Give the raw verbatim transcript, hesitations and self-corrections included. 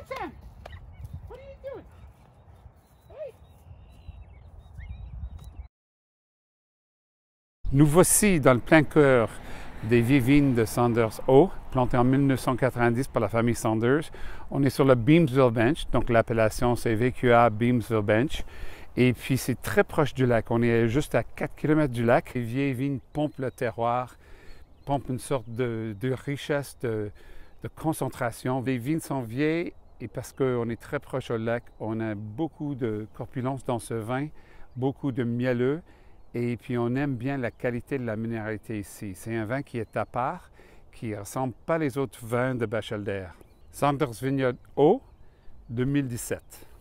Sam! What are you doing? Hey! Nous voici dans le plein cœur des vieilles vignes de Saunders Haut, plantées en mille neuf cent quatre-vingt-dix par la famille Saunders. On est sur le Beamsville Bench, donc l'appellation c'est V Q A Beamsville Bench. Et puis c'est très proche du lac, on est juste à quatre kilomètres du lac. Les vieilles vignes pompent le terroir, pompent une sorte de, de richesse, de, de concentration. Les vignes sont vieilles et parce qu'on est très proche au lac, on a beaucoup de corpulence dans ce vin, beaucoup de mielleux. Et puis, on aime bien la qualité de la minéralité ici. C'est un vin qui est à part, qui ne ressemble pas les autres vins de Bachelder. Saunders Vineyard Haut, deux mille dix-sept.